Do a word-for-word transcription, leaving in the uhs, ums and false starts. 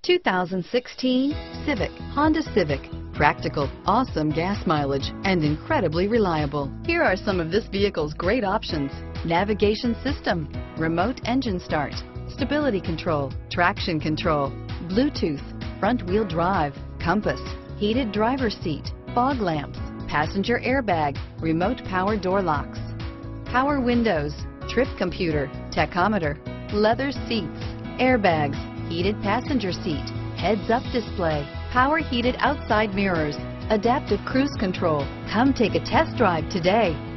two thousand sixteen Civic, Honda Civic. Practical, awesome gas mileage, and incredibly reliable. Here are some of this vehicle's great options: navigation system, remote engine start, stability control, traction control, Bluetooth, front wheel drive, compass, heated driver's seat, fog lamps, passenger airbag, remote power door locks, power windows, trip computer, tachometer, leather seats, airbags, heated passenger seat, heads-up display, power heated outside mirrors, adaptive cruise control. Come take a test drive today.